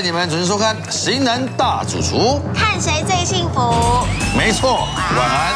你们准时收看《型男大主厨》， 看谁最幸福。 没错，晚安。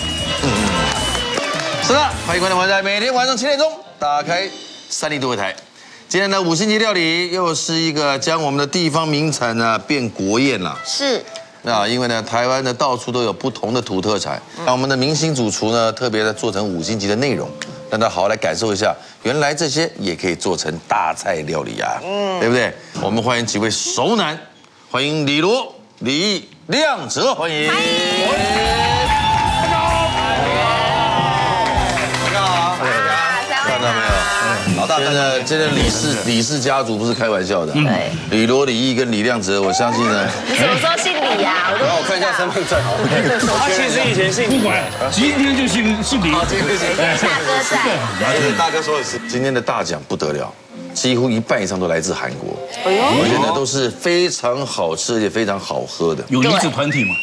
是的，欢迎观众朋友在每天晚上7点钟打开3立都会台。今天的5星级料理又是一个将我们的地方名产呢变国宴了。 是。 因为呢，台湾的到处都有不同的土特产，那我们的明星主厨呢，特别的做成5星级的内容，让大家好好来感受一下，原来这些也可以做成大菜料理啊，对不对？我们欢迎几位熟男，欢迎李罗、李毅、亮哲，欢迎。看到没有？老大，真的李氏家族不是开玩笑的。对，李罗、李毅跟李亮哲，我相信呢。 你什么时候姓李呀？ 让我看一下身份证好了。 他其实以前姓不管，今天就姓李。 大哥在。 大哥说的是， 今天的大奖不得了，几乎1半以上都来自韩国，而且呢都是非常好吃而且非常好喝的。 有离子团体吗？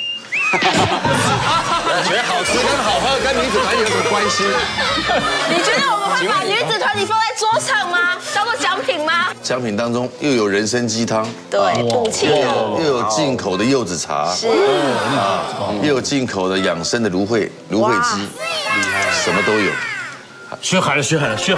我觉得好吃跟好喝跟女子团体有什么关系？ 你觉得我们会把女子团体放在桌上吗？当做奖品吗？ 奖品当中又有人参鸡汤， 对，补气的， 又有进口的柚子茶， 是又有进口的养生的芦荟鸡，什么都有。 学海了。 今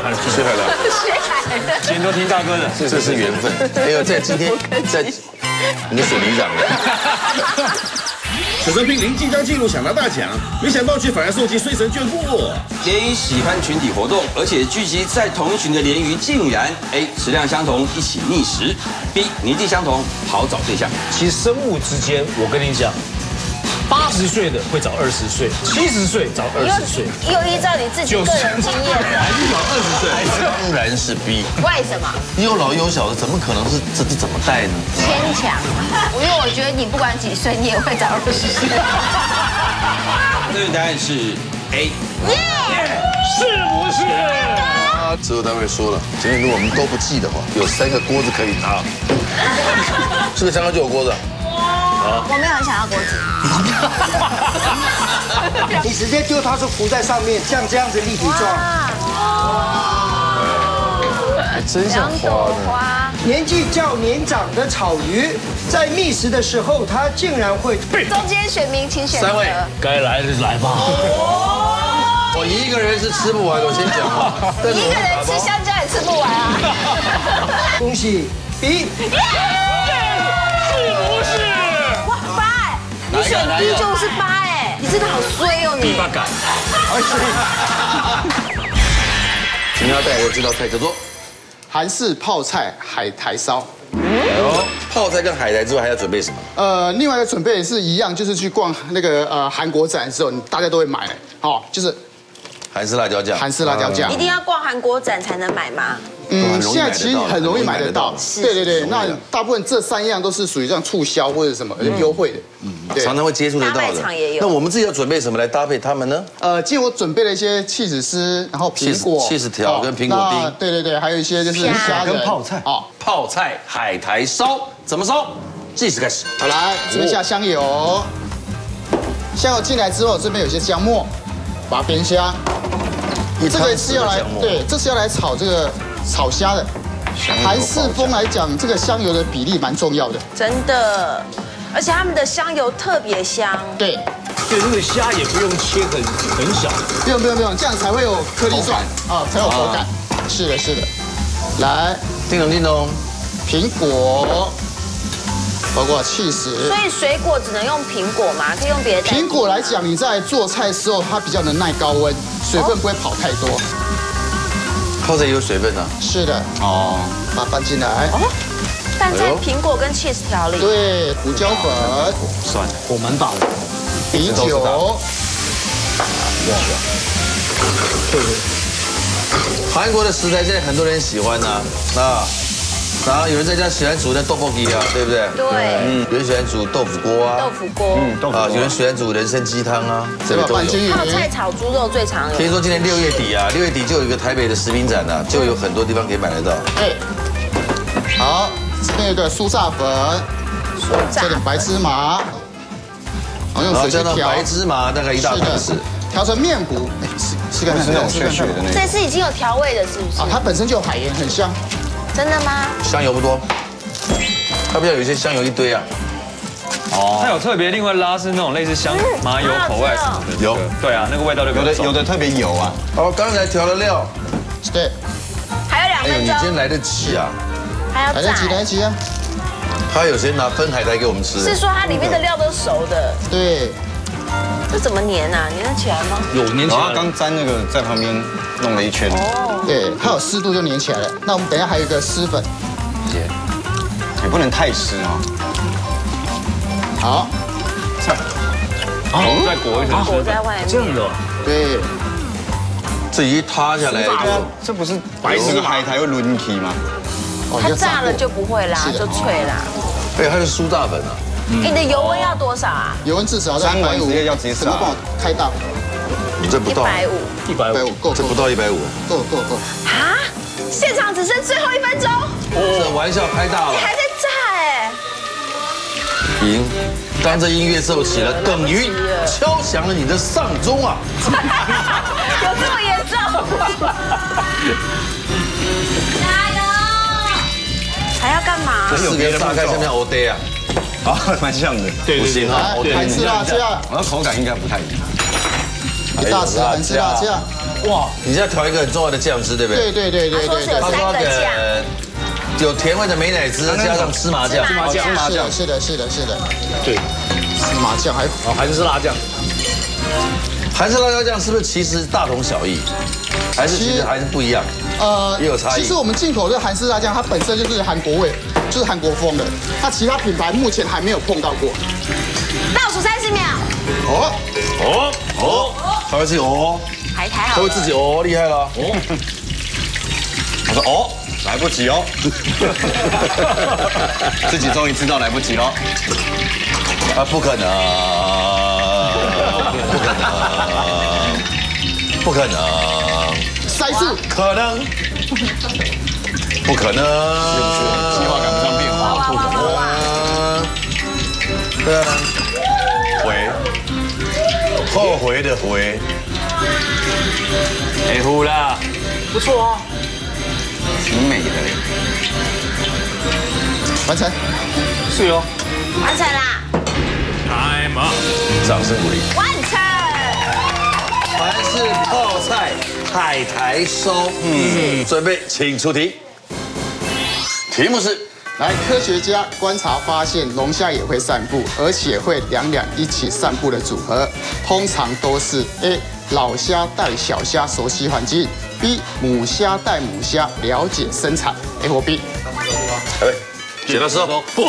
今天都听大哥的， 这是缘分。还有在今天在你的水泥长的。 此生拼临晋江纪录想拿大奖，没想到却反而受尽衰神眷顾。 联谊喜欢群体活动，而且聚集在同一群的联谊竟然 A 食量相同，一起觅食 ；B 年纪相同，好找对象。 其实生物之间，我跟你讲，80岁的会找20岁，70岁找20岁， 又依照你自己个人经验， 还是找20岁？当然是 B。 为什么？ 又老又小的，怎么可能是这怎么带呢？ 牵强，因为我觉得你不管几岁，你也会找20岁。 正确答案是 A。 是不是？ 制作单位说了，今天如果我们都不记的话，有3个锅子可以拿。这个香蕉就有锅子。 我没有很想要锅子。 你直接丢它是浮在上面，像这样子立体状。 真像花呢。 年纪较年长的草鱼，在觅食的时候，它竟然会中间选民请选择。 3位， 该来的来吧。 我一个人是吃不完的，我先讲啊。 你一个人吃香蕉也吃不完啊。 恭喜 B。 是不是？ 哇，8哎，你选 B 就是8哎，你真的好衰哦你。 8感。 今天要带来的这道菜叫做韩式泡菜海苔烧。 泡菜跟海苔之外还要准备什么？ 另外一个准备是一样，就是去逛那个韩国展的时候，大家都会买，就是韩式辣椒酱。 韩式辣椒酱。 一定要逛韩国展才能买吗？ 现在其实很容易买得到。对，那大部分这3样都是属于这样促销或者什么优惠的， 常常会接触得到的。 大卖场也有。 那我们自己要准备什么来搭配它们呢？ 今天我准备了一些起司丝，然后苹果、 起司条跟苹果丁。 对，还有一些就是虾跟泡菜。 泡菜海苔烧怎么烧？计时开始。 好，来这边下香油，香油进来之后，这边有些姜末，把它煸香。这个是要来这是要来炒这个炒虾的。韩式风来讲，这个香油的比例蛮重要的。 真的，而且他们的香油特别香。 对， 那个虾也不用切很小。 不用，这样才会有颗粒状才有口感。是的。来， 叮咚， 苹果，包括起司。 所以水果只能用苹果吗？可以用别的？ 苹果来讲，你在做菜的时候，它比较能耐高温，水分不会跑太多。 泡菜也有水分啊。 是的。把它拌进来。 拌在苹果跟 cheese 条里。 对，胡椒粉。 算了，火蛮大的。 啤酒。 韩国的食材现在很多人喜欢呐，然后有人在家喜欢煮那豆腐鸡啊，对不对？ 对。 有人喜欢煮豆腐锅啊。有人喜欢煮人参鸡汤啊，这个都有。 泡菜炒猪肉最常有。 听说今年6月底啊，6月底就有一个台北的食品展啊，就有很多地方可以买得到。 对。好，这边有一个酥炸粉，这点白芝麻，然后用水去调。 白芝麻大概1大匙。 调成面糊，吃看看那种血的那种。 这是已经有调味的，是不是？ 它本身就有海盐，很香。 真的吗？ 香油不多。 它不要有一些香油一堆啊？ 它有特别另外拉是那种类似香麻油口味什么的。 有， 对啊，那个味道就有的特别油啊。 哦，刚才调的料， 对， 还有2 哎呦， 分钟你今，天来得及啊！ 还要来得及，来炸。 得及啊！ 他有些拿分海苔给我们吃。 是说它里面的料都熟的， 对， 这怎么粘啊？粘得起来吗？ 有年轻人刚沾那个在旁边弄了一圈， 对，它有湿度就粘起来了。那我们等一下还有一个湿粉， 也不能太湿啊。 好， 再裹一层裹在外面。 这样的哦， 对， 这一塌下来就这不是白色海苔会轮起吗？ 哦它炸了就不会啦， 是的就脆啦。 哎，它是苏打粉啊。 你的油温要多少啊？ 油温至少在沾完 150， 直接要直接怎么帮我开大？ 这不到， 150 150够， 这不到150。 够。 啊！现场只剩最后1分钟， 这玩笑开大了。 还在炸哎！ 赢，当这音乐奏起了，等于敲响了你的丧钟啊！ 有这么严重？加油！还要干嘛这？4个炸开像不像 O day 啊？ 啊，蛮像的。 对对对， 啊来，韩式辣酱， 然后口感应该不太一样。 一大匙韩式辣酱。 哇，你现在调一个很重要的酱汁，对不对？ 对。 他说是有3个酱， 有甜味的美乃滋，加上芝麻酱。 是的。 对， 芝麻酱还哦，韩式辣酱， 韩式辣椒酱是不是其实大同小异，还是其实还是不一样？也有差异其实我们进口的韩式辣酱，它本身就是韩国味，就是韩国风的。它其他品牌目前还没有碰到过。 倒数30秒， 他会自己哦， 海苔好了他会自己哦，厉害了。 我说哦，来不及哦，自己终于知道来不及了。 啊，不可能，不可能， 塞住， 可能，不可能， 计划赶不上变化， 哇！ 对啊， 回后悔的悔， 哎呼啦， 不错哦， 挺美的。 完成。 是哦， 完成啦， 来嘛， 掌声鼓励。 完成。 韩式泡菜海苔烧，准备，请出题。题目是。 来，科学家观察发现，龙虾也会散步，而且会两一起散步的组合，通常都是 A 老虾带小虾熟悉环境 ，B 母虾带母虾了解生产 ，A 或 B。 来，剪刀石头布。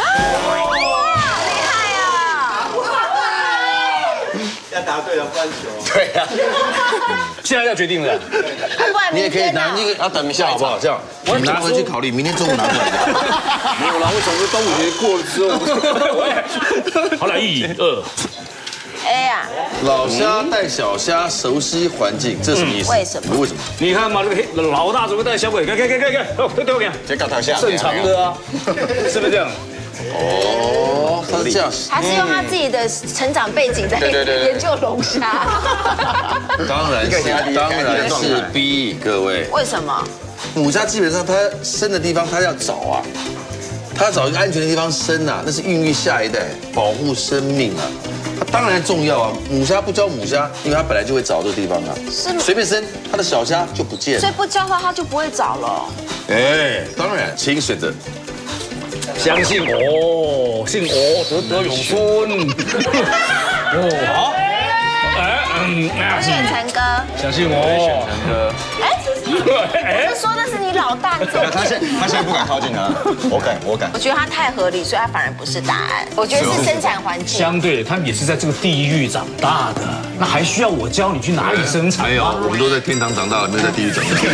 要答对了，不然球。 对呀， 现在要决定了， 你也可以拿，你要等一下好不好？这样，你拿回去考虑，明天中午拿回来。 没有啦，为什么端午节过了之后？ 好来1、2， A 啊， 老虾带小虾熟悉环境，这什么意思？ 为什么？ 为什么？ 你看嘛，这个老大怎么带小鬼？看，对我看， 这搞台下正常的啊，是不是这样？ 哦，他是这样。 他是用他自己的成长背景在研究龙虾。 当然是 B， 各位。 为什么？ 母虾基本上它生的地方，它要找啊，它要找一个安全的地方生啊，那是孕育下一代，保护生命啊。它当然重要啊。母虾不教母虾，因为它本来就会找这个地方啊。 是吗？ 随便生，它的小虾就不见了。 所以不教他就不会找了。 哎，当然，请选择。 相信我，姓我得永孙。哦，好， 我选陈哥。 相信我，陈哥。 我说的是你老大，你怎么？ 他现在不敢靠近他，我敢。 我觉得他太合理，所以他反而不是答案。我觉得是生产环境。 相对，他们也是在这个地狱长大的，那还需要我教你去哪里生产？ 没有，我们都在天堂长大了，没有在地狱长大。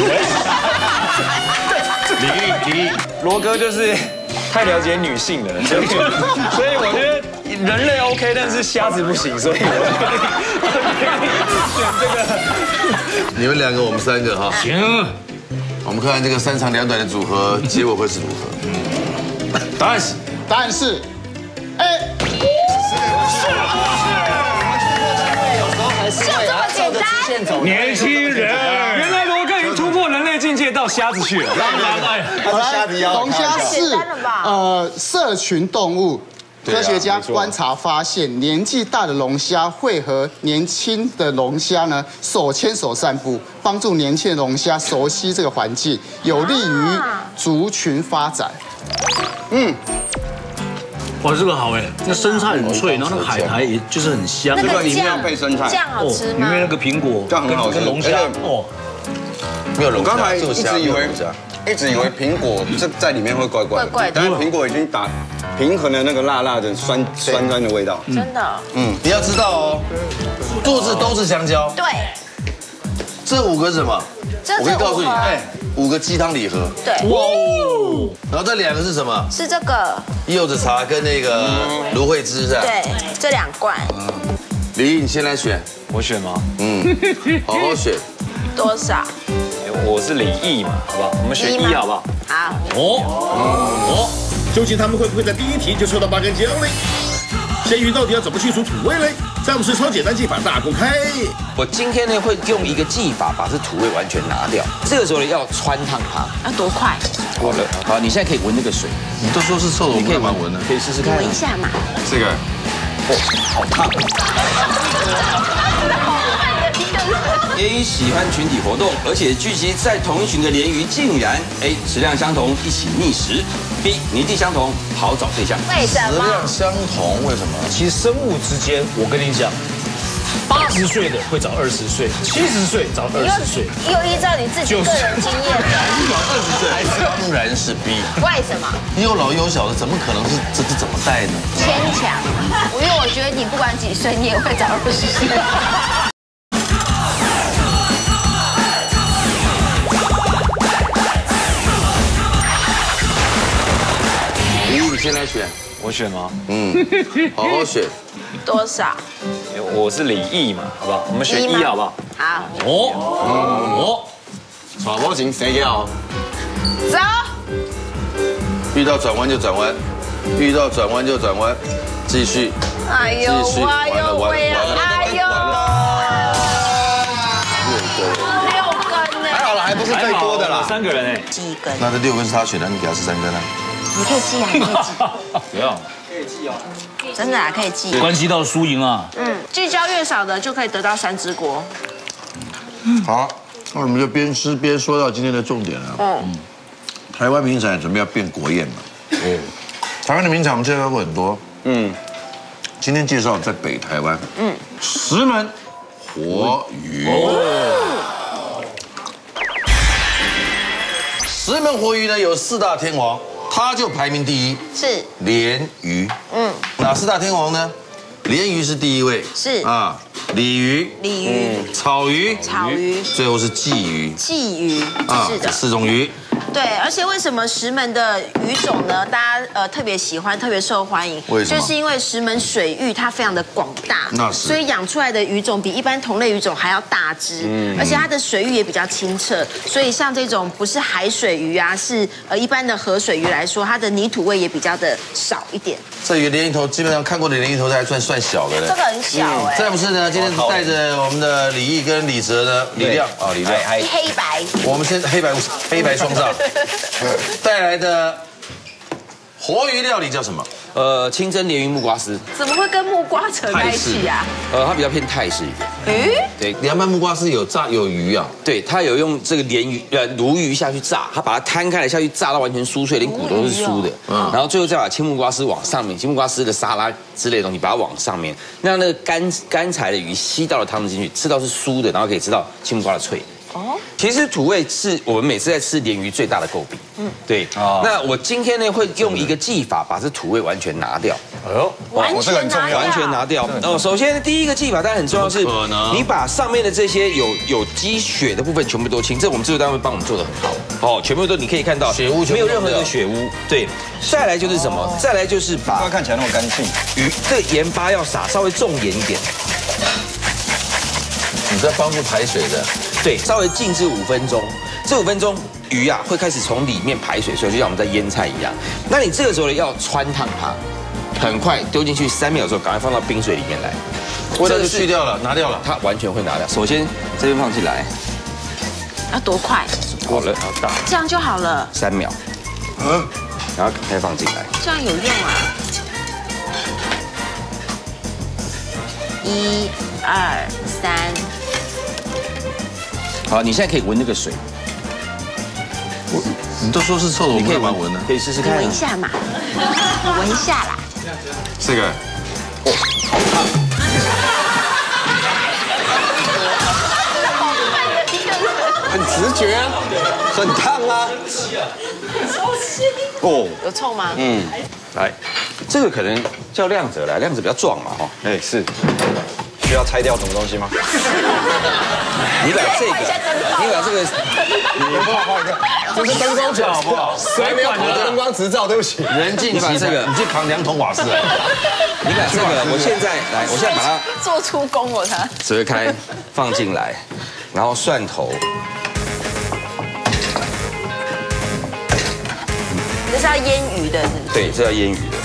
李毅，罗哥就是太了解女性了，所以我觉得人类 OK， 但是虾子不行，所以我选这个。 你们2个，我们3个哈。 行， 我们看看这个3长2短的组合，结果会是如何？答案是 A。 就这么简单。 年轻人，原来罗哥已经突破人类境界到虾虾子去了。 好来，龙虾是简单了吧社群动物。科学家观察发现，年纪大的龙虾会和年轻的龙虾呢手牵手散步，帮助年轻的龙虾熟悉这个环境，有利于族群发展。 哇，这个好哎，那生菜很脆，然后那个海苔也就是很香。 那个里面要配生菜， 酱好吃吗？ 里面那个苹果这样很好吃跟龙虾哦， 没有龙虾， 我刚才只有虾， 一直以为没有龙虾。 一直以为苹果这在里面会怪怪的， 怪怪的但是苹果已经打平衡了那个辣辣的酸的味道。 真的。 你要知道哦，肚子都是香蕉。 对， 这5个是什么？我可以告诉你，5个鸡汤礼盒。 对， 哇哦， 然后这2个是什么？ 是这个。 柚子茶跟那个芦荟汁是吧？ 对，这2罐。 李毅，你先来选。 我选吗？ 好好选。 多少？ 我是李毅嘛，好不好？我们选1好不好？ 好。 究竟他们会不会在第一题就抽到8根姜嘞？咸鱼到底要怎么去除土味嘞？詹姆斯超简单技法大公开。 我今天呢会用一个技法把这土味完全拿掉，这个时候呢要穿烫它。 要多快？ 好了，好，你现在可以闻那个水， 你都说是臭的，我们干嘛闻呢？ 可以试试看。 闻一下嘛。 这个，好烫。A 喜欢群体活动，而且聚集在同一群的鲢鱼竟然 A 食量相同，一起觅食 ；B 年纪相同，好找对象。 为什么？ 食量相同，为什么？ 其实生物之间，我跟你讲，80岁的会找20岁，70岁找20岁。 又依照你自己个人经验的。 20岁，当然是 B。 为什么？ 有老有小的，怎么可能是这怎么带呢？ 牵强。因为我觉得你不管几岁，你也会找20岁。 你先来选。 我选吗？ 好好选。 多少？ 我是李毅嘛，好不好？我们选1好不好？ 好。 耍波型谁要？ 走。 遇到转弯就转弯，遇到转弯就转弯，继续。 哎呦，哎呦，喂啊，哎呦，6根呢？ 还好了，还不是最多的啦。 3个人哎， 记1根。 那这6根是他选的，你给他13根啊？ 你可以记啊，你可以记。 不要， 真的啊，可以记。 关系到输赢啊。 聚焦越少的就可以得到3支锅。 好，那我们就边吃边说到今天的重点了。台湾名产准备要变国宴嘛？台湾的名产我们介绍过很多。今天介绍在北台湾。石门活鱼。石门活鱼呢有4大天王，它就排名第1， 是鲢鱼。哪4大天王呢？鲢鱼是第1位， 是啊，鲤鱼、 鲤鱼、 草鱼、 草鱼， 最后是鲫鱼。 鲫鱼是的这4种鱼。 对，而且为什么石门的鱼种呢？大家特别喜欢，特别受欢迎， 为什么？ 就是因为石门水域它非常的广大， 那是， 所以养出来的鱼种比一般同类鱼种还要大只，而且它的水域也比较清澈，所以像这种不是海水鱼啊，是一般的河水鱼来说，它的泥土味也比较的少一点。 这鱼鲢鱼头基本上看过的鲢鱼头还算小的嘞， 这个很小哎。 詹姆斯呢，今天带着我们的李毅跟李哲呢，李亮啊，李亮， 黑白， 我们先黑白双煞带来的活鱼料理叫什么？ 清蒸鲢鱼木瓜丝。 怎么会跟木瓜扯在一起啊？ 它比较偏泰式一点。对， 凉拌木瓜丝有炸有鱼啊。 对，它有用这个鲈鱼下去炸，它把它摊开来下去炸到完全酥脆，连骨都是酥的。然后最后再把青木瓜丝往上面，青木瓜丝的沙拉之类的东西把它往上面，让那个干柴的鱼吸到了汤汁进去，吃到是酥的，然后可以吃到青木瓜的脆。其实土味是我们每次在吃鲢鱼最大的诟病。对。那我今天呢会用一个技法把这土味完全拿掉。 完全拿掉。首先第一个技法当然很重要是，你把上面的这些有积血的部分全部都清，这我们制作单位帮我们做的很好。全部都你可以看到血污没有任何的血污。对。再来就是什么？再来就是把看起来那么干净。 鱼这个盐巴要撒稍微重盐一点。 你在帮助排水的。 对，稍微静置5分钟，这5分钟鱼啊会开始从里面排水，所以就像我们在腌菜一样。那你这个时候呢要汆烫它，很快丢进去3秒之后，赶快放到冰水里面来， 味道就去掉了，拿掉了， 它完全会拿掉。首先这边放进来， 要多快？ 好了， 这样就好了。 3秒，然后再放进来。 这样有用啊！1、2、3。 好，你现在可以闻那个水， 你都说是臭的，我们干嘛闻呢？ 可以试试看。 闻一下嘛，你闻一下啦。 这个， 很直觉啊，很烫啊。哦， 有臭吗？ 来，这个可能叫亮子来，亮子比较壮嘛，哈。哎，是。需要拆掉什么东西吗？你把这个， 你帮我画一个，这是灯光角好不好？谁没有考灯光执照？对不起， 人尽其才，你去扛2桶瓦斯。 你把这个，我现在把它做出功了他。 折开，放进来，然后蒜头。 这是要腌鱼的，是不是？ 对，这要腌鱼的。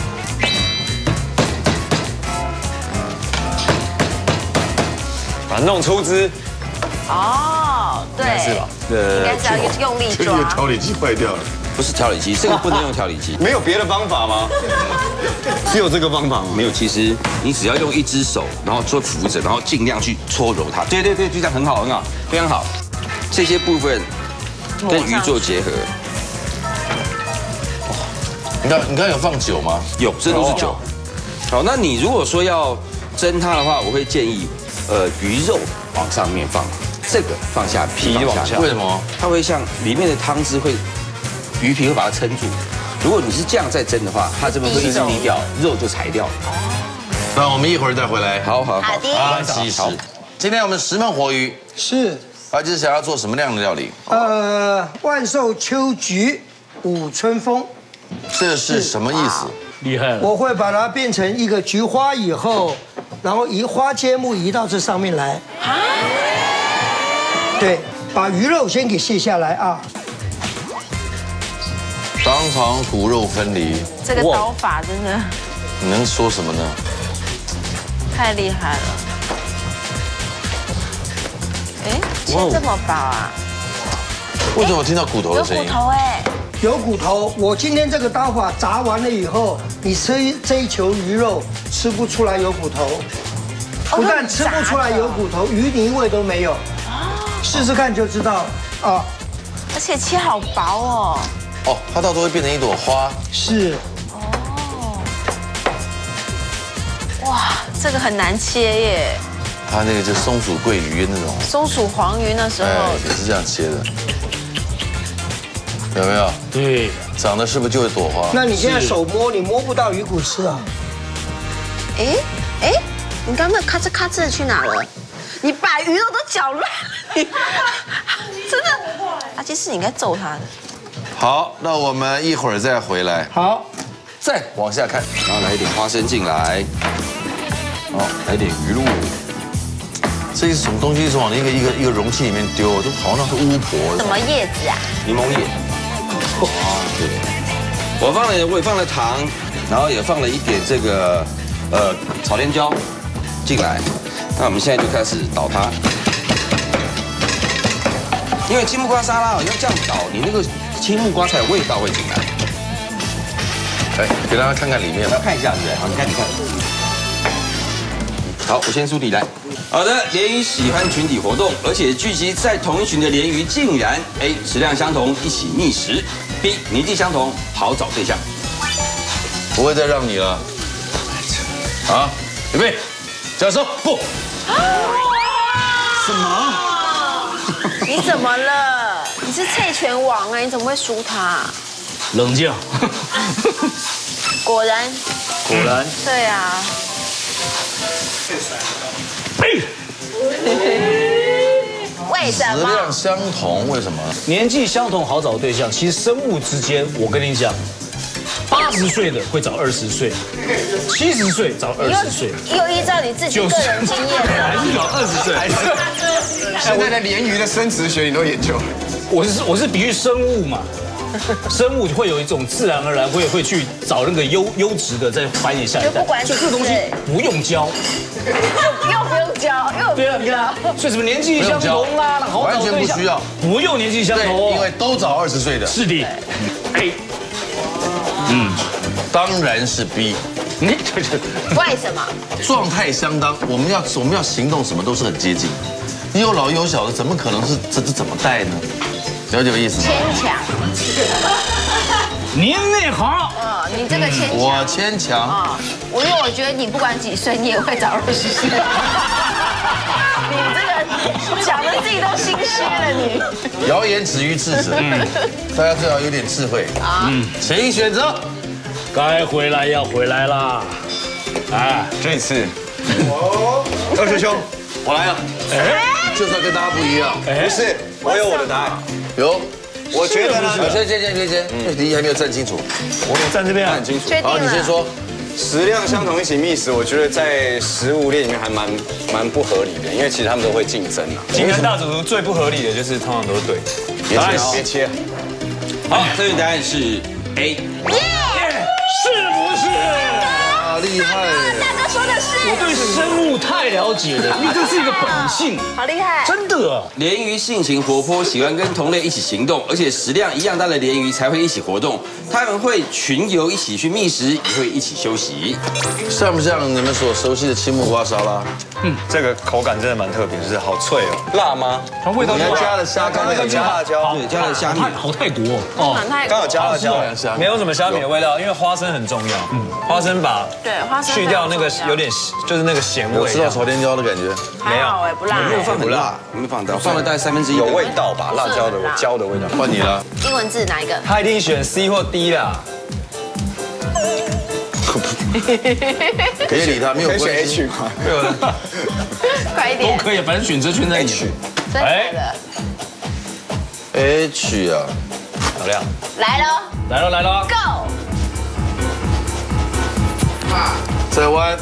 把它弄出汁。 哦，对， 是吧？ 应该是要用力抓。 这个调理机坏掉了， 不是调理机，这个不能用调理机。 没有别的方法吗？只有这个方法吗？ 没有，其实你只要用一只手，然后做扶着，然后尽量去搓揉它。对，就这样很好，非常好。这些部分跟鱼做结合。 你刚有放酒吗？ 有，这都是酒。好，那你如果说要蒸它的话，我会建议，鱼肉往上面放，这个放下，皮往下。 为什么？ 它会像里面的汤汁会，鱼皮会把它撑住。如果你是这样再蒸的话，它这边会一直滴掉，肉就裁掉了。 那我们一会儿再回来。 好。 好的。 阿基师，今天我们石门活鱼， 是， 阿基师想要做什么样的料理？ 万寿秋菊舞春风， 这是什么意思？ 厉害了！ 我会把它变成一个菊花以后，然后移花接木移到这上面来。对，把鱼肉先给卸下来啊。 当场骨肉分离， 这个刀法真的你能说什么呢？ 太厉害了。哎，切这么薄啊？ 为什么我听到骨头的声音？ 有骨头哎。 有骨头，我今天这个刀法炸完了以后，你吃这一球鱼肉吃不出来有骨头，不但吃不出来有骨头，鱼泥味都没有。试试看就知道啊。 而且切好薄哦。 哦，它到时候会变成一朵花。 是。 哦。哇，这个很难切耶。 它那个就松鼠桂鱼那种。 松鼠黄鱼那时候也是这样切的。有没有？ 对， 长得是不是就是朵花？ 那你现在手摸，你摸不到鱼骨刺啊？ 哎，你刚刚那咔吱咔吱的去哪了？你把鱼肉都搅乱了，真的。阿基师，你应该揍他的。 好，那我们一会儿再回来。 好， 再往下看， 然后来一点花生进来，好，来点鱼露。 这是什么东西？是往一个容器里面丢，就好像是巫婆。 什么叶子啊？ 柠檬叶。对，我也放了糖，然后也放了一点这个炒天椒进来。那我们现在就开始捣它，因为青木瓜沙拉要这样捣，你那个青木瓜才有味道会进来。 哎，给大家看看里面吧。 看一下，对不对？好，你看。好，我先梳理来。好的，鲢鱼喜欢群体活动，而且聚集在同一群的鲢鱼竟然 A 食量相同，一起觅食 ；B 年纪相同，好找对象。 不会再让你了。好，预备，加手，不。 什么？你怎么了？你是菜拳王哎，你怎么会输他？ 冷静。 果然。对啊。为什么？ 食量相同，为什么？ 年纪相同好找对象，其实生物之间，我跟你讲，80岁的会找20岁，70岁找20岁， 又依照你自己个人经验还是找20岁？ 现在的鲢鱼的生殖学你都研究？ 我是比喻生物嘛。生物会有一种自然而然会去找那个优质的再繁衍下一代， 就不管所以这个东西不用教， 又不用教，又有对啊，你看，所以什么年纪相同啦，好找对象，不用年纪相同， 因为都找20岁的。 是的 ，A， 当然是 B。 你为什么？ 状态相当，我们要行动，什么都是很接近。你有老有小的，怎么可能是这怎么带呢？了解我意思吗？ 牵强。 您那好， 你这个牵强。 我牵强。 因为我觉得你不管几岁，你也会找20岁。你这个讲的自己都心虚了，你。 谣言止于智者。大家最好有点智慧。请选择。 该回来要回来啦。 哎，这次，二师兄，我来了。 就是要跟大家不一样。 不是，我有我的答案。 有。 我觉得呢， 先，第一还没有站清楚。 我站这边很清楚。 好，你先说。 食量相同一起觅食，我觉得在食物链里面还蛮不合理的，因为其实他们都会竞争啊。 今天大主厨最不合理的就是通常都是对的。 别切。 好，正确答案是 A。 是不是？ 厉害！ 大哥说的是。 我对生物太了解了，因为这是一个本性。 好厉害！ 真的。 鲢鱼性情活泼，喜欢跟同类一起行动，而且食量一样大的鲢鱼才会一起活动。它们会群游一起去觅食，也会一起休息。 像不像你们所熟悉的青木瓜沙拉？ 这个口感真的蛮特别，就是好脆哦。辣吗？它味道。 你还加了虾， 刚刚有加辣椒， 对，加了虾米， 好太多哦。 刚有加辣椒， 没有什么虾米的味道，因为花生很重要。花生把去掉那个有点就是那个咸味。 吃到朝天椒的感觉？ 没有，不辣。 没有放很辣，我们放了大概1/3。 有味道吧？辣椒的椒的味道。 换你了。 英文字哪一个？ 他一定选 C 或 D 啦。 可以理他，没有关系。 可以选 H 吗？ 快一点。 都可以，反正选择权在你。 真的。 H 啊， 漂亮。 来喽 ，Go！ 再弯。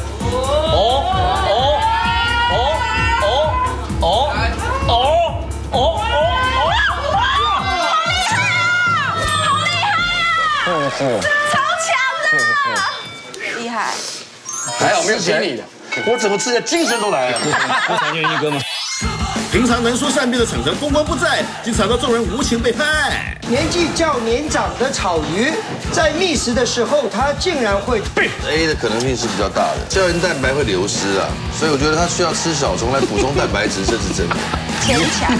超强的，厉害！ 还好没有选你的， 我怎么吃的精神都来了？ 不常愿意哥吗？ 平常能说善变的逞诚风光不再，竟惨遭众人无情背叛。 年纪较年长的草鱼，在觅食的时候，它竟然会 A 的可能性是比较大的，胶原蛋白会流失啊，所以我觉得它需要吃小虫来补充蛋白质，这是真的。 牵强，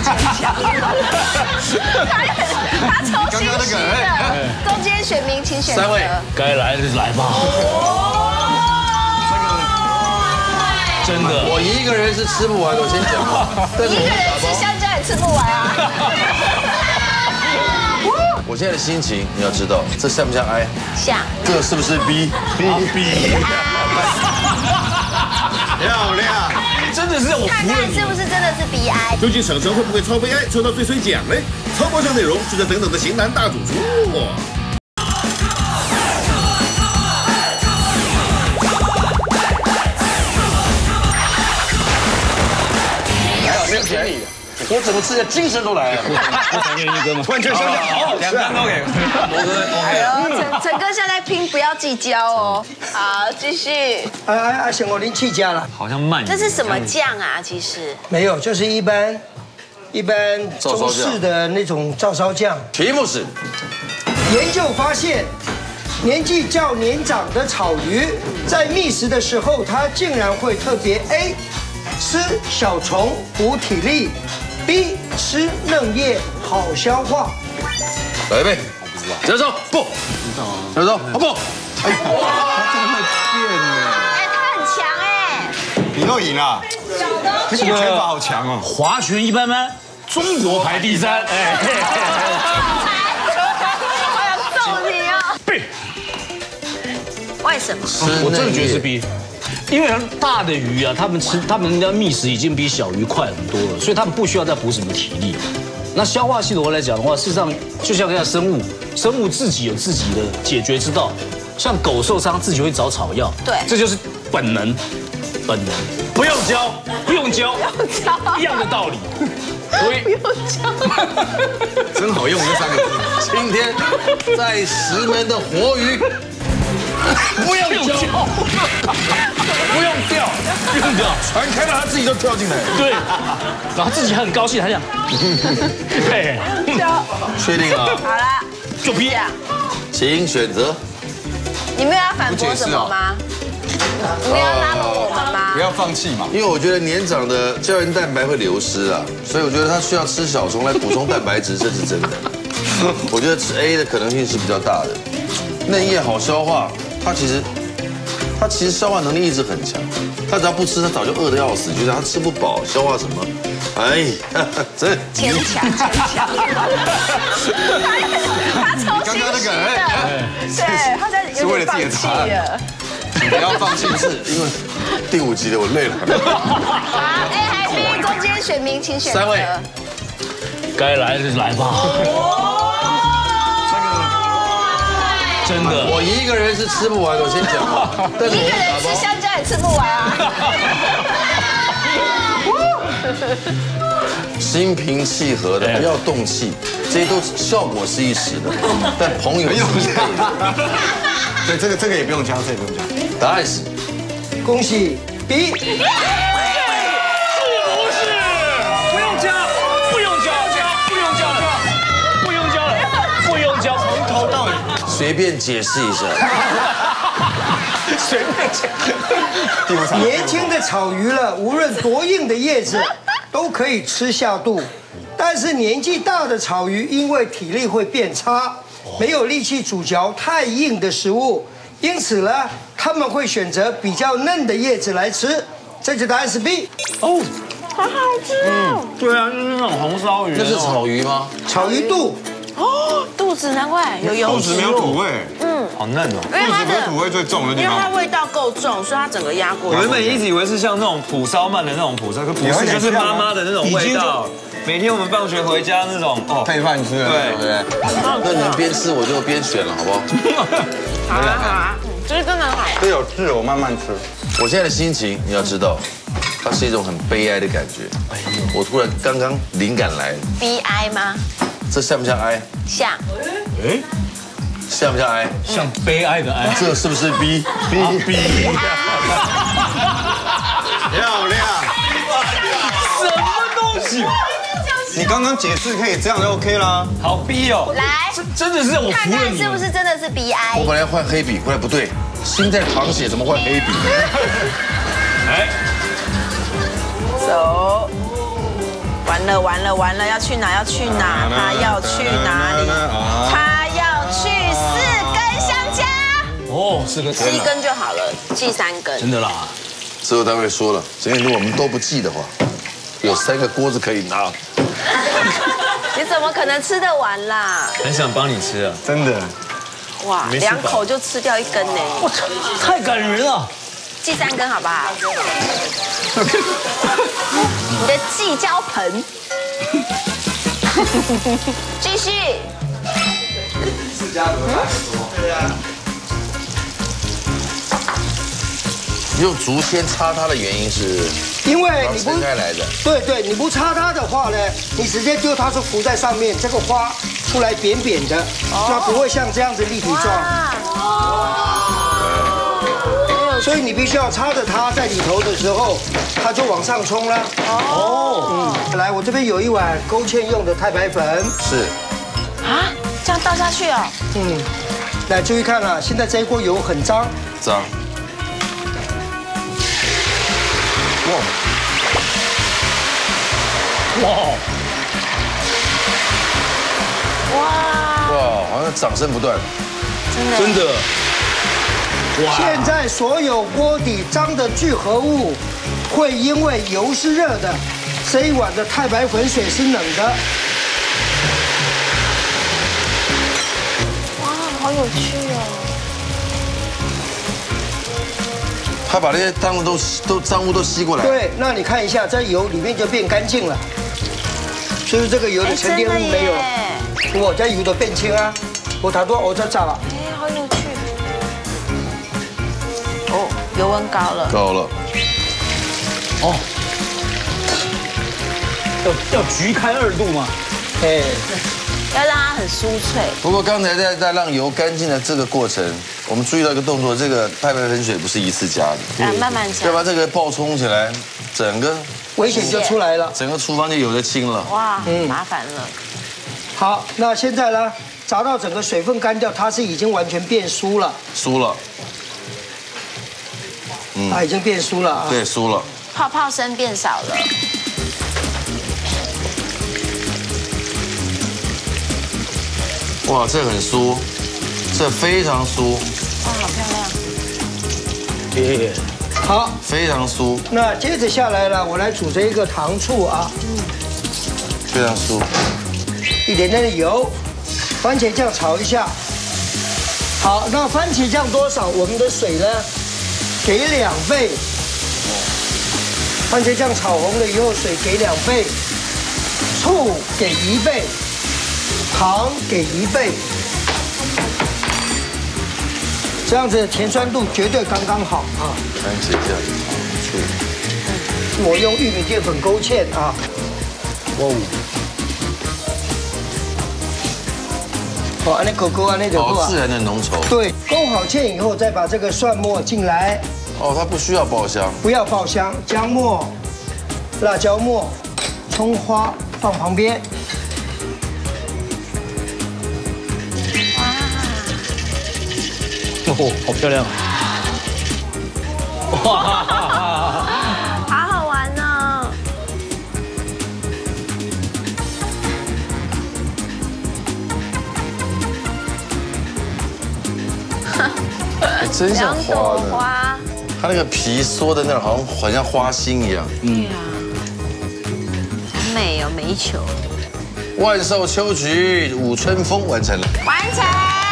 他超心虚的。中间选民请选择。 3位， 该来的就来吧。真的， 我一个人是吃不完的，我先讲。 一个人吃香蕉也吃不完啊。 我现在的心情你要知道，这像不像 I？ 像。 这是不是 B？ 漂亮， 真的是我看看是不是真的是 BI？ 究竟逞诚会不会超悲哀，抽到最衰奖呢？超爆笑内容就在等等的型男大主厨。 还好没有选你的。 我怎么吃的精神都来了？ 不常愿意哥吗？ 完全香蕉好好吃啊！2分都给罗哥。 哎呦，陈哥现在拼不要计较哦。好，继续。 选我零气加了。 好像慢。 这是什么酱啊？其实没有，就是一般中式的那种照烧酱。 题目是： 研究发现，年纪较年长的草鱼，在觅食的时候，它竟然会特别 A 吃小虫补体力。B 吃嫩叶好消化。 来一杯，接手不，接手好不？哎，哇，他真的会变呢。 哎，他很强哎。 你又赢了，这个拳法好强哦。 划拳一般般，中国排第3。哎， 我要揍你哦。 B， 为什么？ 我真的觉得是 B。 因为大的鱼啊，他们的觅食已经比小鱼快很多了，所以他们不需要再补什么体力。那消化系统来讲的话，事实上就像讲生物自己有自己的解决之道。像狗受伤自己会找草药， 对， 这就是本能，不用教，一样的道理。 不用教， 真好用这3个字。今天在石门的活鱼。 不用教， 不用掉，不用掉， 船开到他自己就跳进来。 对，然后自己很高兴，还想，对， 确定啊？ 好了， 就批。 请选择。 你们要反驳什么吗？你们要拉拢我们吗？ 不要放弃嘛。 因为我觉得年长的胶原蛋白会流失啊，所以我觉得他需要吃小虫来补充蛋白质，这是真的。我觉得吃 A 的可能性是比较大的。嫩叶好消化，它其实消化能力一直很强，他只要不吃，他早就饿得要死，觉得他吃不饱，消化什么？哎，这牵强。他超心虚的，对，他在有点放弃了。 不要放弃，是因为第5集的我累了。 好 ，A 还 B 中间选民请选择。 3位， 该来就来吧。真的， 我一个人是吃不完的，我先讲啊。但是一个人吃香蕉也吃不完啊。 心平气和的，不要动气，这些都效果是一时的，但朋友是一辈子。 对，这个也不用加，这也不用加。 答案是， 恭喜 B。 是不是？不用加，不用加，不用加了，不用加了，不用加，从头到尾随便解释一下。 随便加。 年轻的草鱼了，无论多硬的叶子都可以吃下肚，但是年纪大的草鱼因为体力会变差，没有力气咀嚼太硬的食物，因此呢，他们会选择比较嫩的叶子来吃。正确答案是 B。 哦， 好好吃哦。 对啊，就是那种红烧鱼。 那是草鱼吗？ 草鱼肚。 哦，肚子难怪有油脂。 肚子没有土味， 好嫩哦。 因为它的土味最重的地因为它方。 味道够重，所以它整个压过来。 我原本一直以为是像那种蒲烧鳗的那种蒲烧，可不是，就是妈妈的那种味道。每天我们放学回家那种哦， 配饭吃，对不对？ 那你们边吃我就边选了，好不好？ 好啊好啊，这是真的很好。 这有汁，我慢慢吃。 我现在的心情你要知道，它是一种很悲哀的感觉。我突然刚刚灵感来了， BI 吗？ 这像不像哀？ 像。 哎， 像不像哀？ 像悲哀的哀。 这是不是 B？ 漂亮。 什么东西？ 你刚刚解释可以这样就 OK 啦。 好逼哦。 来， 真的是我看看服了你。 是不是真的是我 BI？ 本来换黑笔，后来不对，心在淌血，怎么换黑笔？ 哎， 走。完了，要去哪？他要去哪里？他要去4根香蕉。 哦，4根 7根就好了，记3根。 真的啦。 制作单位说了，今天如果我们都不记的话，有3个锅子可以拿。 你怎么可能吃得完啦？ 很想帮你吃啊， 真的。 哇，2口就吃掉1根呢！ 我操，太感人了。 记3根好不好？你的计较盆。继续。 用竹签插它的原因是， 因为你不撑开来的。 对，你不插它的话呢，你直接丢它是浮在上面，这个花出来扁扁的，那不会像这样子立体状。所以你必须要插着它在里头的时候，它就往上冲了。来，我这边有一碗勾芡用的太白粉。 是。 啊，这样倒下去哦。 来注意看啊，现在这一锅油很脏。 脏。哇，好像掌声不断。 真的。 现在所有锅底脏的聚合物，会因为油是热的，这一碗的太白粉水是冷的。 哇，好有趣哦！ 他把那些脏物都吸过来。 对，那你看一下，这油里面就变干净了，是不是这个油的沉淀物没有？我这油都变清啊，我太多我这炸了。 哎，好有趣。哦，油温高了。 高了。 哦。要焗开2度吗？ 要让它很酥脆。 不过刚才在让油干净的这个过程， 我们注意到一个动作，这个太白粉水不是一次加的， 慢慢加， 要不然这个爆冲起来，整个危险就出来了， 整个厨房就有的清了。 哇，麻烦了。 好，那现在呢，炸到整个水分干掉，它是已经完全变酥了。 酥了。 它已经变酥了啊。 对，酥了。 泡泡声变少了。 哇，这很酥，这非常酥。 哇，好漂亮。 好， 非常酥。 那接着下来呢，我来煮这一个糖醋啊。 非常酥。 一点点的油，番茄酱炒一下。好，那番茄酱多少？我们的水呢，给2倍。番茄酱炒红了以后，水给2倍，醋给1倍，糖给1倍，这样子甜酸度绝对刚刚好啊。 番茄酱、醋， 我用玉米淀粉勾芡啊。哇。好，按那勾按那就好自然的浓稠。 对，勾好芡以后，再把这个蒜末进来。 哦，它不需要爆香。 不要爆香，姜末、辣椒末、葱花放旁边。 哦，好漂亮！哇， 好好玩哦！ 真像 2朵花花， 它那个皮缩的那种，好像花心一样。 对啊，好美哦，美球。 万寿秋菊舞春风完成了。 完成。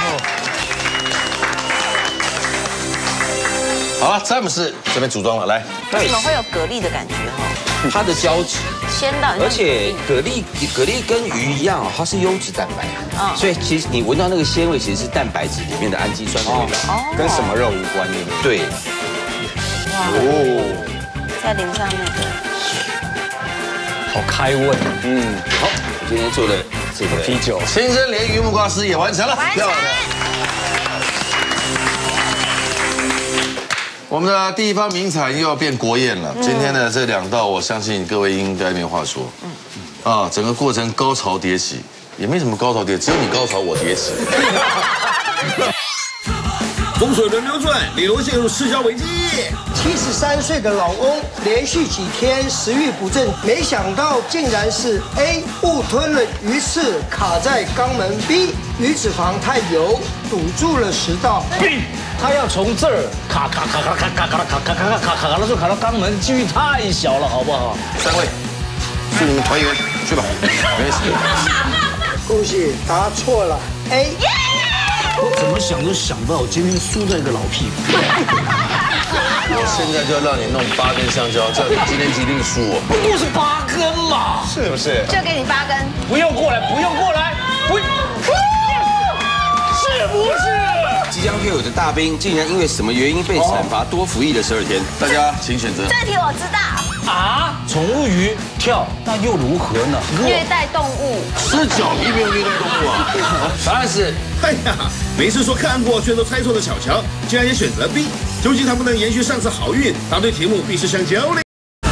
好了，詹姆斯这边组装了，来。 为什么会有蛤蜊的感觉哦？ 它的胶质， 鲜到， 而且蛤蜊跟鱼一样，它是优质蛋白，所以其实你闻到那个鲜味，其实是蛋白质里面的氨基酸的味道， 跟什么肉无关的。 对。 哦，再淋上那个， 好开胃。 好，我今天做的这个啤酒， 清蒸鲢鱼木瓜丝也完成了，漂亮。我们的地方名产又要变国宴了。今天的这2道，我相信各位应该没话说。整个过程高潮迭起，也没什么高潮迭起，只有你高潮，我迭起。 风水轮流转，李罗陷入失焦危机。 73岁的老翁连续几天食欲不振，没想到竟然是 A 误吞了鱼刺卡在肛门 ，B 鱼脂肪太油堵住了食道 ，B 他要从这儿卡到时候卡到肛门，几率太小了，好不好 ？3位，祝你们团圆，去吧，没事。 恭喜答错了 A。 我怎么想都想不到，我今天输在一个老屁股。 我现在就要让你弄8根香蕉，叫你今天一定输我。 不是8根嘛？ 是不是？ 就给你8根。 不用过来，不用过来，是不是？ 即将退伍的大兵，竟然因为什么原因被惩罚多服役了12天？ 大家请选择。 这题我知道。 啊，宠物鱼跳，那又如何呢？ 虐待动物。 吃脚皮没有虐待动物啊？答案是， 哎呀，每次说看过却都猜错的小乔，竟然也选择 B。究竟他不能延续上次好运？答对题目必是香蕉嘞。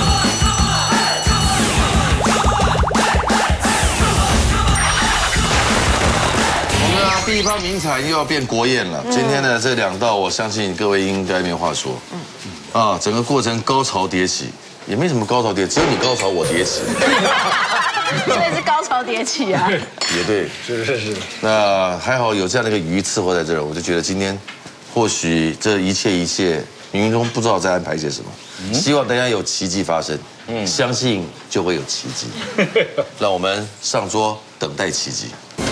我们的地方名产又要变国宴了。今天的这2道，我相信各位应该没话说。整个过程高潮迭起，也没什么高潮迭起，只有你高潮，我迭起。 所以是高潮迭起啊。 也对，是。那还好有这样的一个鱼伺候在这儿，我就觉得今天或许这一切，冥冥中不知道在安排些什么。希望大家有奇迹发生，相信就会有奇迹。让我们上桌等待奇迹。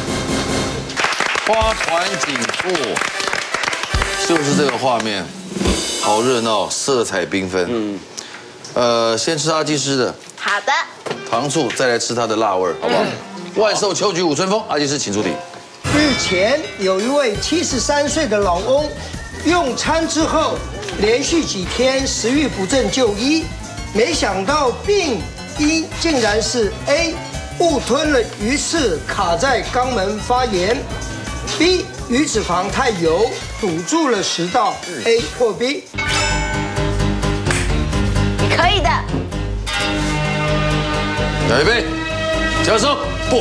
花团锦簇，就是这个画面，好热闹，色彩缤纷。先吃阿基师的。 好的。 糖醋，再来吃它的辣味，好不好？万寿秋菊舞春风，阿基师请出题。 日前有一位73岁的老翁，用餐之后连续几天食欲不振就医，没想到病因竟然是 A 误吞了鱼刺卡在肛门发炎，B 鱼脂肪太油堵住了食道 ，A 或 B。 你可以的。 预备，加手，不。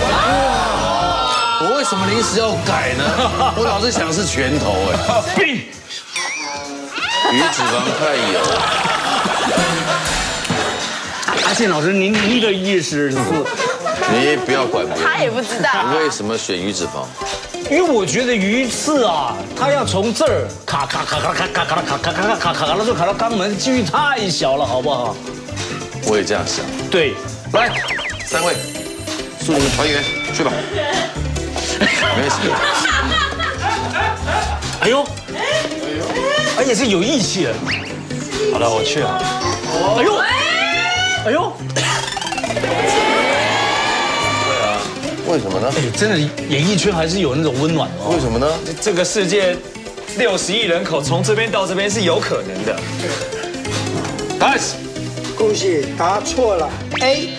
我为什么临时要改呢？我老是想是拳头哎。 B。 鱼脂肪太油。 阿宪老师，您的意思是？ 你不要管别人。 他也不知道。 你为什么选鱼脂肪？ 因为我觉得鱼刺啊，它要从这儿卡，那就卡到肛门，几率太小了，好不好？ 我也这样想。 对， 来，3位，速度团圆，去吧。没事。 哎呦，而且是有义气的。好了，我去了。哎呦，哎呦。 为什么呢？ 真的，演艺圈还是有那种温暖哦。 为什么呢？ 这个世界60亿人口，从这边到这边是有可能的。 答案是， 恭喜答错了 ，A。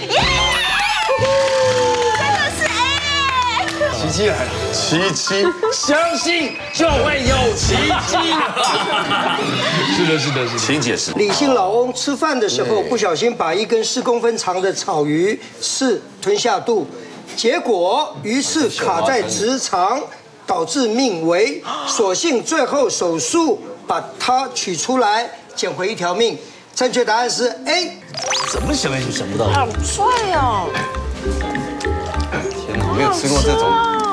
真的是 A。 奇迹来了，奇迹，相信就会有奇迹。 是的。 请解释。 李姓老翁吃饭的时候不小心把1根4公分长的草鱼刺吞下肚。结果鱼刺卡在直肠，导致命危。所幸最后手术把它取出来，捡回1条命。正确答案是 A。 怎么想也想不到。 好帅哦！ 天哪，没有吃过这种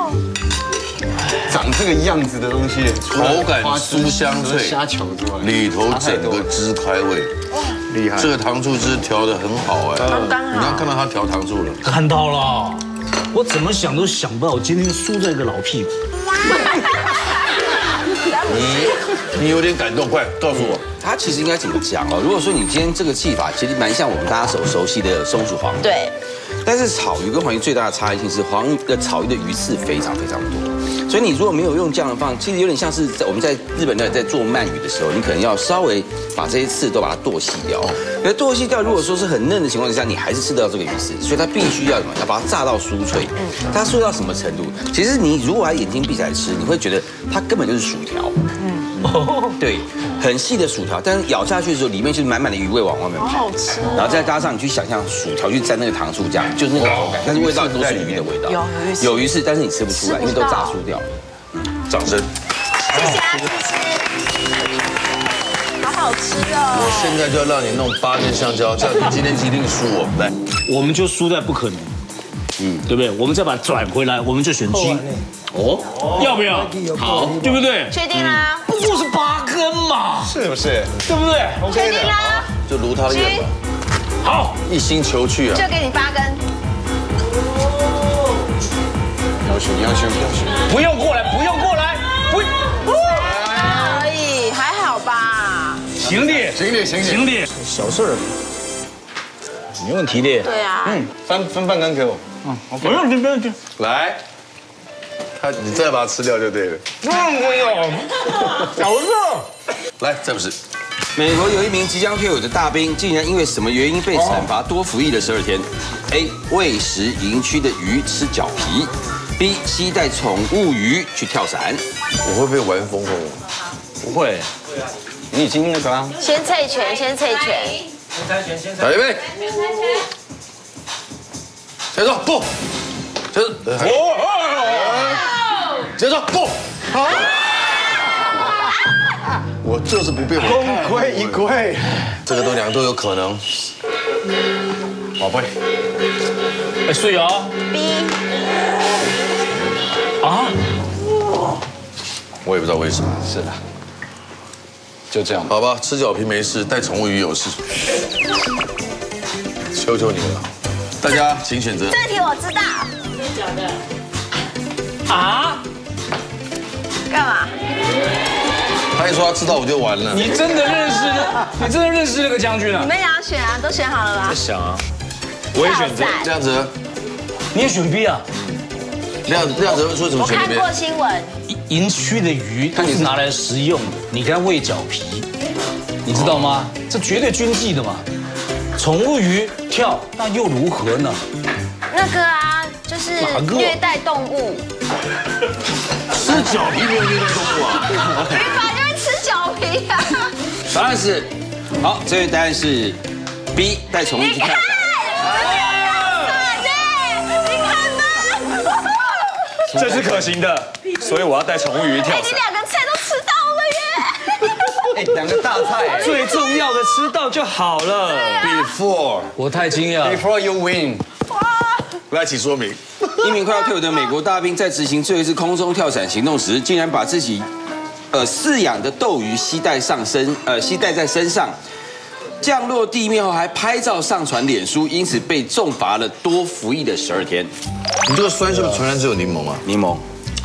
长这个样子的东西， 口感酥香脆， 虾球之外， 里头整个汁开味， 厉害。 这个糖醋汁调得很好哎， 刚好。 你刚看到他调糖醋了， 看到了，我怎么想都想不到，我今天输在一个老屁股。 你有点感动，快告诉我。 它其实应该怎么讲哦？如果说你今天这个技法，其实蛮像我们大家熟悉的松鼠黄鱼。 对。 但是草鱼跟黄鱼最大的差异性是，草鱼的鱼刺非常多，所以你如果没有用这样的方式，其实有点像是我们在日本那里在做鳗鱼的时候，你可能要稍微把这些刺都把它剁细掉。可是剁细掉，如果说是很嫩的情况之下，你还是吃得到这个鱼刺，所以它必须要什么？要把它炸到酥脆。它酥脆到什么程度？其实你如果把眼睛闭起来吃，你会觉得它根本就是薯条。对，很细的薯条，但是咬下去的时候，里面就是满满的鱼味往外面跑， 好吃。 然后再加上你去想象薯条去蘸那个糖醋酱，就是那个口感，但是味道都是鱼的味道，有鱼刺，但是你吃不出来，因为都炸酥掉。 掌声。 谢谢阿芝吃，好好吃哦。 我现在就要让你弄8根香蕉，这样你今天一定输我。来， 我们就输在不可能，对不对？我们再把它转回来，我们就选 G。哦，要不要？好，对不对？ 确定啦？ 不过是8根嘛， 是不是？ 对不对？ 确定啦？ 就如他的愿吧。 好， 一心求去啊！ 就给你8根。 要选。 不用过来，不用过来，不。 可以，还好吧？ 行的。小事儿，没问题的。 对啊。 分半根给我。 不用去。 来，你再把它吃掉就对了。 不用，小事。 来，再不是。 美国有一名即将退伍的大兵，竟然因为什么原因被惩罚多服役了12天 ？A. 喂食营区的鱼吃脚皮 ；B. 携带宠物鱼去跳伞。 我会不会玩疯疯？ 不会，你已经那个啦。 先猜拳。 来，预备。接着不，接着不，好。我就是不变， 功亏一篑。 这个2都有可能。宝贝， 哎，所以啊 B。 啊， 我也不知道为什么。 是的，就这样。 好吧，吃脚皮没事，带宠物鱼有事。求求你了，大家请选择。 这题我知道。真的假的？啊？干嘛？ 他一说他知道我就完了。 你真的认识那个将军啊？ 你们俩选啊，都选好了吗？ 在想啊，我也选择这样子， 你也选 B 啊？ 这样子会说什么？ 我看过新闻， 营区的鱼它是拿来食用，你给它喂脚皮，你知道吗？这绝对军纪的嘛。宠物鱼跳，那又如何呢？ 那个啊，就是虐待动物。 吃脚皮没有虐待动物啊？ 鱼本来就是吃脚皮啊。 答案是，好，这位答案是 B， 带宠物去跳伞。 这是可行的，所以我要带宠物鱼跳伞。 你2个菜都吃到了耶！ 哎，2个大菜， 最重要的吃到就好了。 Before 我太惊讶。 Before you win， 来，请说明。 一名快要退伍的美国大兵在执行最后一次空中跳伞行动时，竟然把自己饲养的斗鱼携带在身上，降落地面后还拍照上传脸书，因此被重罚了多服役的12天。 你这个酸是不是纯然只有柠檬啊？ 柠檬。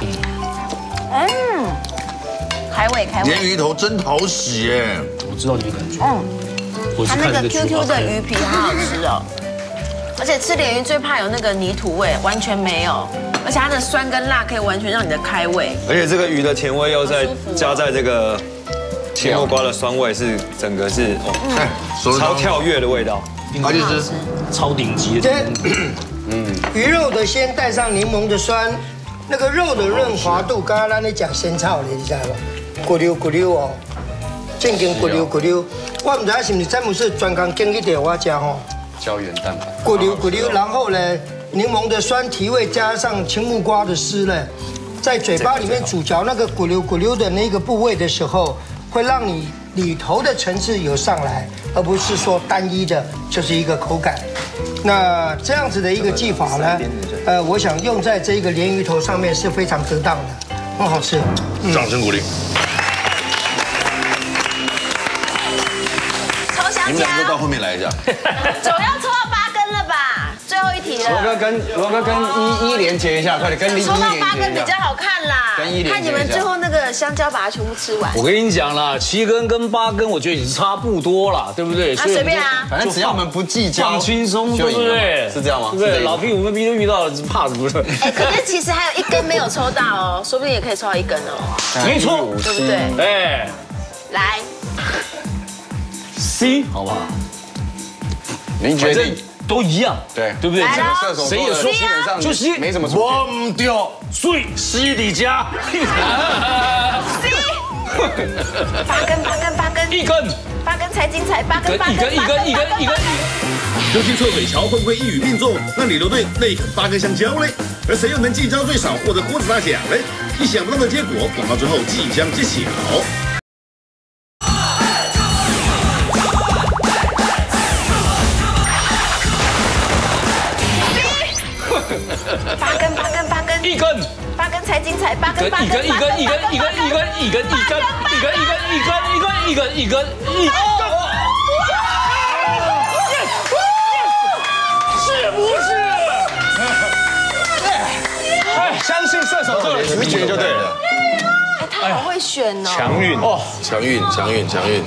开胃。 鲢鱼头真讨喜耶！ 我知道你的感觉。 它那个 QQ 的鱼皮好好吃哦，而且吃鲢鱼最怕有那个泥土味，完全没有，而且它的酸跟辣可以完全让你的开胃。 而且这个鱼的甜味又在加在这个青木瓜的酸味，是整个是超跳跃的味道。 它就是超顶级的。 鱼肉的先带上柠檬的酸，那个肉的润滑度，刚刚咱在讲仙草的，你知道吗？咕溜咕溜哦，正经咕溜咕溜。我唔知道是不是詹姆斯专工经一点我吃吼。 胶原蛋白。 咕溜咕溜，然后呢，柠檬的酸提味加上青木瓜的丝呢，在嘴巴里面咀嚼那个咕溜咕溜的那个部位的时候，会让你里头的层次有上来，而不是说单一的就是一个口感。那这样子的一个技法呢，我想用在这个鲢鱼头上面是非常得当的，很好吃。 掌声鼓励。 抽香蕉你们2个到后面来一下。 总要抽到8根了吧？最后一题了。 罗哥跟一连接一下，快点跟抽到8根比较好看啦。看你们最后那个香蕉把它全部吃完。 我跟你讲啦，7根跟8根，我觉得已经差不多了，对不对？ 那随便啊， 反正只要我们不计较， 放轻松，对不对？ 是这样吗？ 对不对？老屁股跟逼都遇到了，怕什么？ 哎，可是其实还有1根没有抽到哦，说不定也可以抽到1根哦。 没错， 对不对？ 哎， 来 C 好不好？ 您决定。 都一样， 对对不对？ 射手谁也说基本上就是没什么错。 忘掉水西里加 ，C 8根 ，1根 ，8根才精彩，8根， 究竟臭水桥会不会一语命中，让李罗队内啃8根香蕉嘞？而谁又能记招最少获得锅子大奖嘞？意想不到的结果，广告之后即将揭晓。 8根 ，1根 ，8根才精彩，8根， 一根，是不是？ 哎，相信射手座的直觉就对了。 哎，他好会选哦。 强运哦， 强运。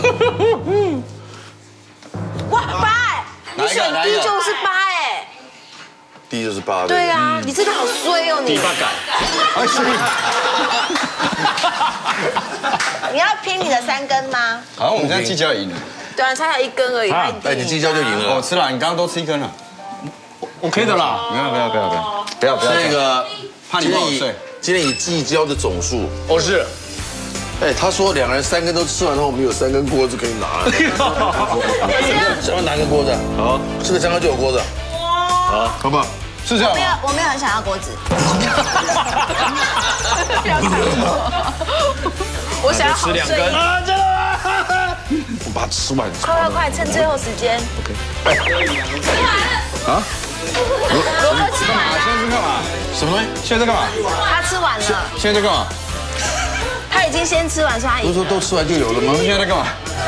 哇，8哎，你选 D 就是8哎。 第就是8。 对啊，你真的好衰哦你。 第8感。 你要拼你的3根吗？ 好像我们现在计较赢了。 对啊，才有1根而已。 哎，你计较就赢了。 我吃了，你刚刚都吃1根了。 OK 的啦。 不要。 这个怕你不好睡。 今天以计较的总数。 哦是。 哎，他说2个人3根都吃完后，我们有3根锅子可以拿。想要拿个锅子？好，吃个香蕉就有锅子。好不好？ 是这样。 我没有很想要锅子。我想要好睡。 吃2根啊，真的吗？ 我把它吃完。 快，趁最后时间。 OK。啊？ 罗哥吃完了。 现在在干嘛？ 什么东西？ 现在在干嘛？ 他吃完了。 现在在干嘛？ 他已经先吃完，所以他不是说都吃完就有了吗？ 现在在干嘛？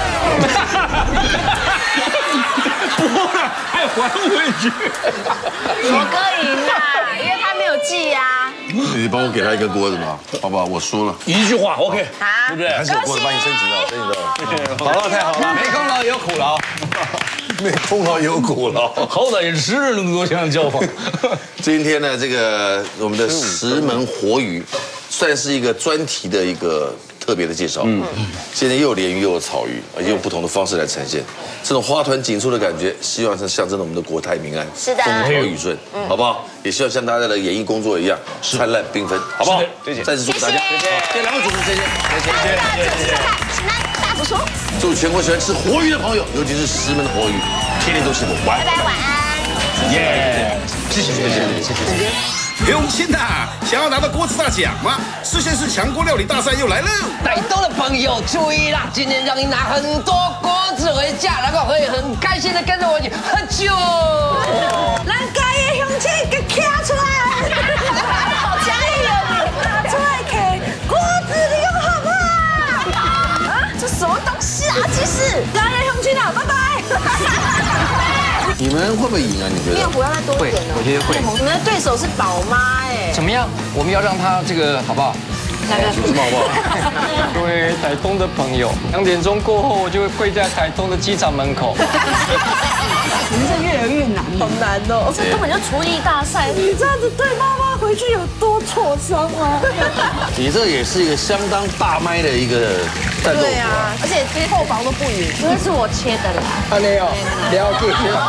还还回去。 罗哥赢啦，因为他没有记呀。 你帮我给他一个锅子吧，好不好？我输了。 一句话 OK， 对不对？ 还是有锅子帮你升级到。 好了，太好了，没功劳也有苦劳， 没功劳也有苦劳， 好歹也吃了那么多香蕉吧。 今天呢，这个我们的石门活鱼，算是一个专题的一个特别的介绍。现在又有鲢鱼又有草鱼，而且用不同的方式来呈现，这种花团锦簇的感觉，希望是象征了我们的国泰民安， 是的， 风调雨顺，好不好？也希望像大家的演艺工作一样灿烂缤纷，好不好？ 谢谢， 再次祝福大家，谢谢两位主持人，谢谢。 大不说， 祝全国喜欢吃活鱼的朋友，尤其是石门的活鱼，天天都幸福。晚安， 拜拜，晚安。 耶，谢谢。 用心呐！想要拿到锅子大奖吗？世县市强锅料理大赛又来喽！ 台东的朋友注意啦，今天让你拿很多锅子回家，然后可以很开心的跟着我一起喝酒。 咱家的乡亲给卡出来，好嘉义哦！拿出来给锅子里用好不好？啊，这什么东西啊？其实家的乡亲啊，拜拜。 你们会不会赢啊？你觉得？ 面糊要再多一点哦。 我觉得会。 你们的对手是宝妈哎。 怎么样？我们要让他这个好不好？ 有什么好不好？ 各位台东的朋友，2点钟过后，我就会跪在台东的机场门口。 你们这越来越难，好难哦！这根本就厨艺大赛，你这样子对妈妈回去有多挫伤啊？ 你这也是一个相当大麦的一个战斗。 对啊，而且这些后防都不匀，因为是我切的啦。 没有，了解。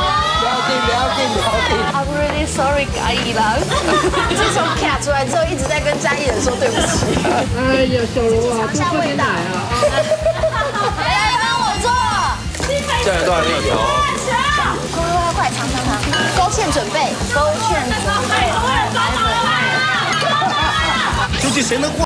I'm really sorry， 嘉义啦。自从卡出来之后，一直在跟嘉义人说对不起。 哎呀，小罗啊， 尝下味道。来帮我做。 这样多少料条？ 快尝。勾芡准备。 究竟谁能